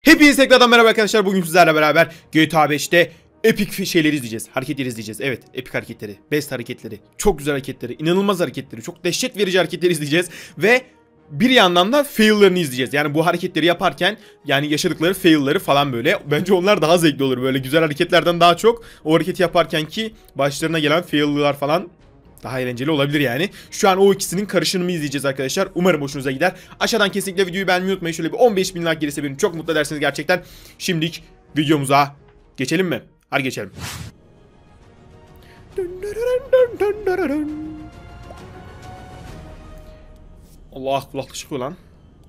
Hepinize tekrardan merhaba arkadaşlar. Bugün sizlerle beraber GTA 5'te epik şeyleri izleyeceğiz. Hareketleri izleyeceğiz. Evet, epik hareketleri, best hareketleri, çok güzel hareketleri, inanılmaz hareketleri, çok dehşet verici hareketleri izleyeceğiz. Ve bir yandan da fail'larını izleyeceğiz. Yani bu hareketleri yaparken yani yaşadıkları fail'ları falan böyle. Bence onlar daha zevkli olur. Böyle güzel hareketlerden daha çok o hareketi yaparken ki başlarına gelen fail'lar falan daha eğlenceli olabilir yani. Şu an o ikisinin karışımını izleyeceğiz arkadaşlar. Umarım hoşunuza gider. Aşağıdan kesinlikle videoyu beğenmeyi unutmayın. Şöyle bir 15.000 like gelirse beni çok mutlu edersiniz gerçekten. Şimdilik videomuza geçelim mi? Hadi geçelim. Allah, kulaklık çıkıyor lan.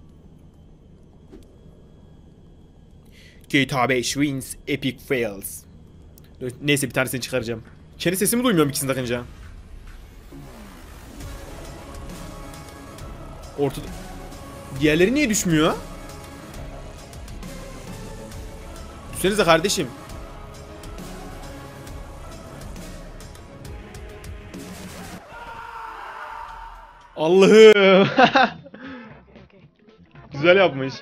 GTA 5 wins epic fails. Neyse, bir tanesini çıkaracağım. Kendi sesimi duymuyorum ikisini takınca. Ortada... Diğerleri niye düşmüyor? Düşsenize kardeşim. Allah'ım. Güzel yapmış.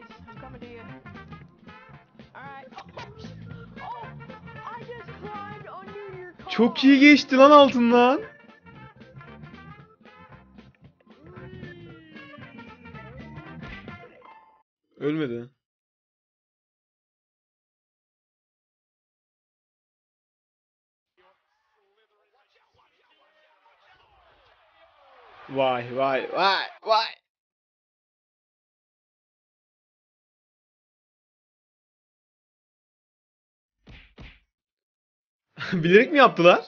Çok iyi geçti lan altından. Ölmedi. Vay vay vay vay. Bilerek mi yaptılar?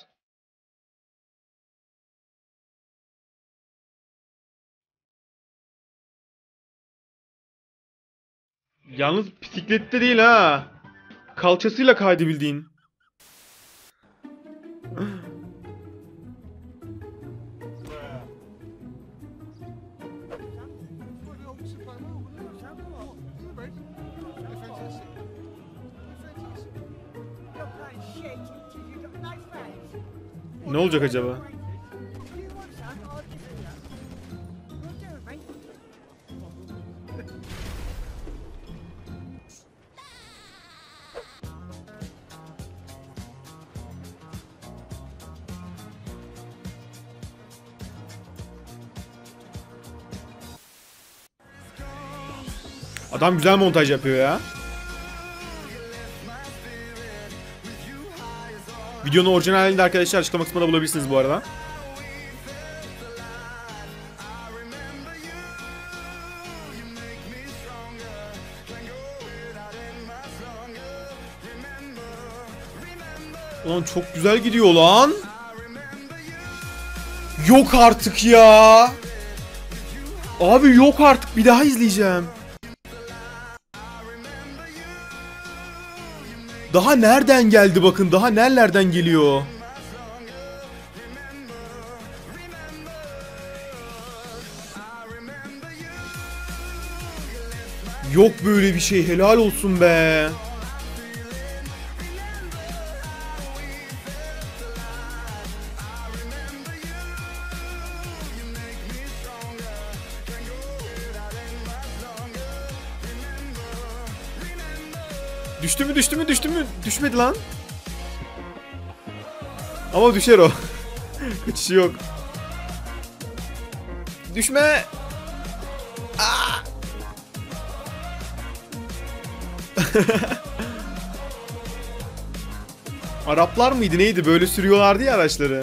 Yalnız bisiklette değil ha. Kalçasıyla kaydı bildiğin. Ne olacak acaba? Adam güzel montaj yapıyor ya. Videonun orijinal halinde arkadaşlar açıklama kısmında bulabilirsiniz bu arada. Ulan çok güzel gidiyor lan. Yok artık ya. Abi yok artık, bir daha izleyeceğim. Daha nereden geldi bakın, daha nerelerden geliyor. Yok böyle bir şey, helal olsun be. Düştü mü, düştü mü, düştü mü? Düşmedi lan. Ama düşer o. Kaçışı yok. Düşme. Aa! Araplar mıydı neydi, böyle sürüyorlardı ya araçları.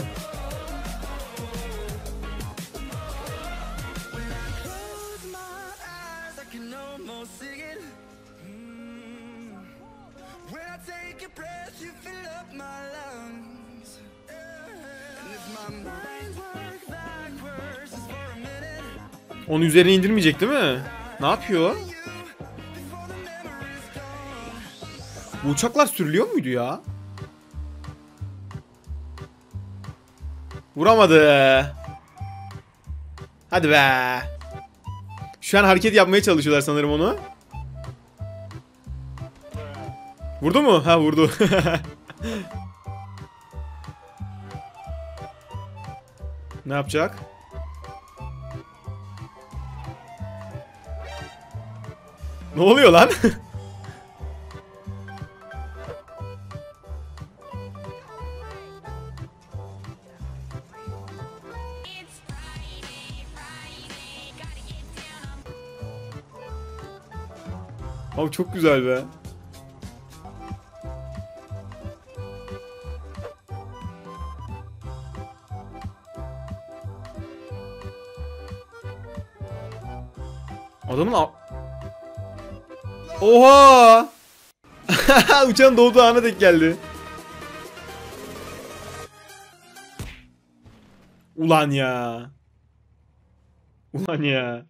Onu üzerine indirmeyecek değil mi? Ne yapıyor? Bu uçaklar sürülüyor muydu ya? Vuramadı. Hadi be. Şu an hareket yapmaya çalışıyorlar sanırım onu. Vurdu mu? Ha, vurdu. Ne yapacak? Ne oluyor lan? Abi çok güzel be. Adamın Oha! Uçan doğduğu ana denk geldi. Ulan ya. Ulan ya.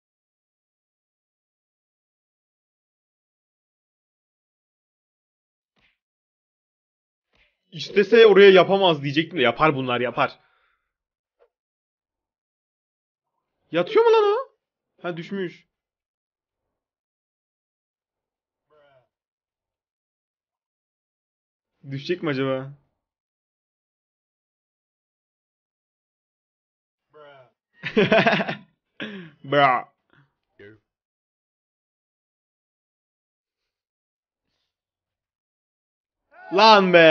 İstese oraya yapamaz diyecektim de yapar, bunlar yapar. Yatıyor mu lan o? Ha, düşmüş. Düşecek mi acaba? Bra. Lan be.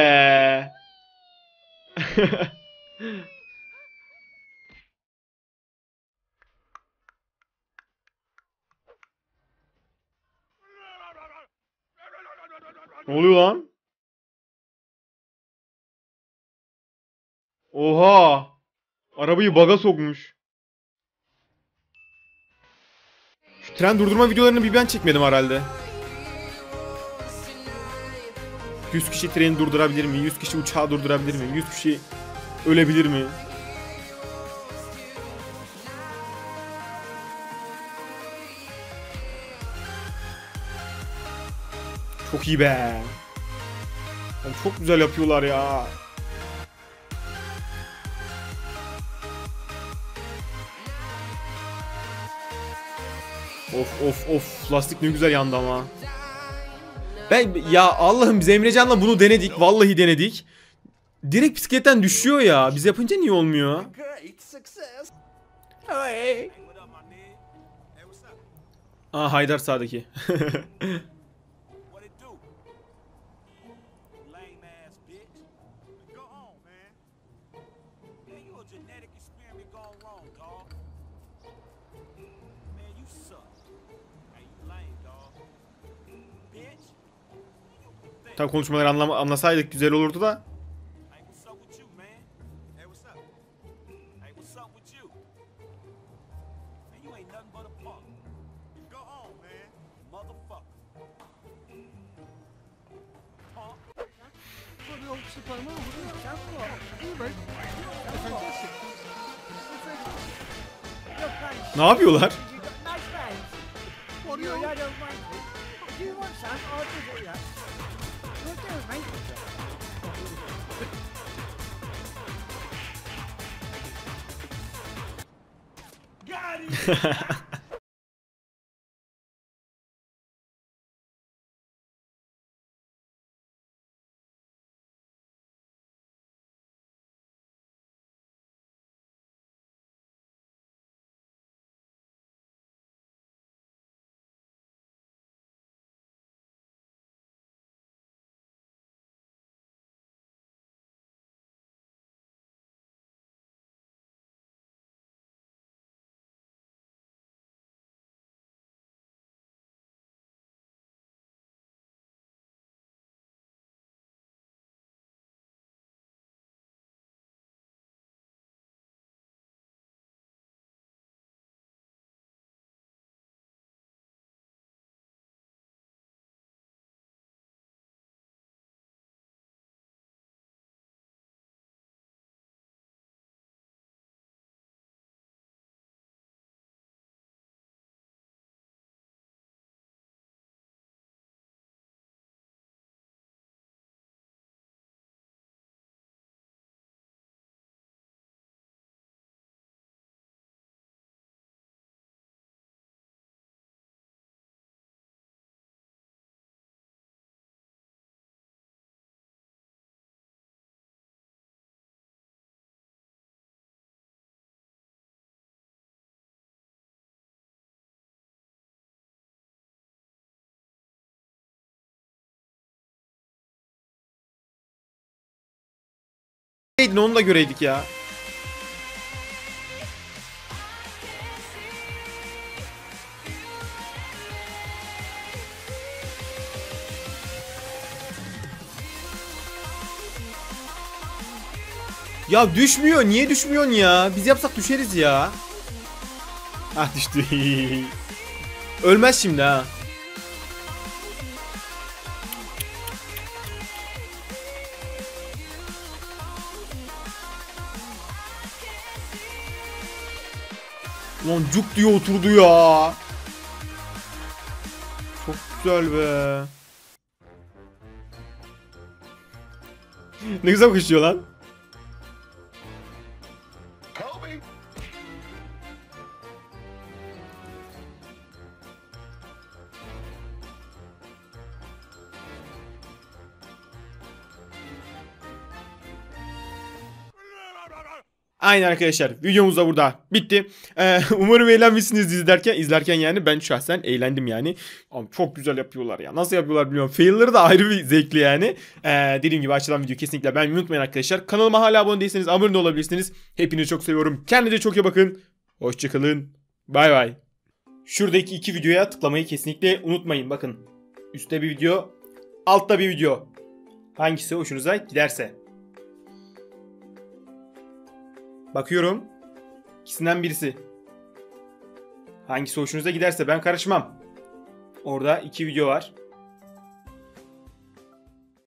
Ne oluyor lan? Oha! Arabayı baga sokmuş. Şu tren durdurma videolarını bir ben çekmedim herhalde. 100 kişi treni durdurabilir mi? 100 kişi uçağı durdurabilir mi? 100 kişi ölebilir mi? Çok iyi be. Oğlum çok güzel yapıyorlar ya. Of of of, lastik ne güzel yandı ama. Ben ya Allah'ım, biz Emrecan'la bunu denedik. Vallahi denedik. Direkt bisikletten düşüyor ya. Biz yapınca niye olmuyor? Aa, Haydar sağdaki. Tam konuşmaları anlasaydık güzel olurdu da. Ne yapıyorlar? Onu da göreydik ya. Ya düşmüyor. Niye düşmüyorsun ya? Biz yapsak düşeriz ya. Ah düştü. Ölmez şimdi ha. Ulan cuk diye oturdu ya. Çok güzel be. Ne güzel koşuyor lan. Aynen arkadaşlar, videomuz da burada bitti. Umarım eğlenmişsiniz izlerken yani ben şahsen eğlendim yani. Ama çok güzel yapıyorlar ya. Nasıl yapıyorlar bilmiyorum. Fail'ları da ayrı bir zevkli yani. Dediğim gibi açılan video kesinlikle beğenmeyi unutmayın arkadaşlar. Kanalıma hala abone değilseniz abone olabilirsiniz. Hepinizi çok seviyorum. Kendinize çok iyi bakın. Hoşçakalın. Bay bay. Şuradaki iki videoya tıklamayı kesinlikle unutmayın. Bakın. Üstte bir video, altta bir video. Hangisi hoşunuza giderse. Bakıyorum. İkisinden birisi. Hangisi hoşunuza giderse ben karışmam. Orada iki video var.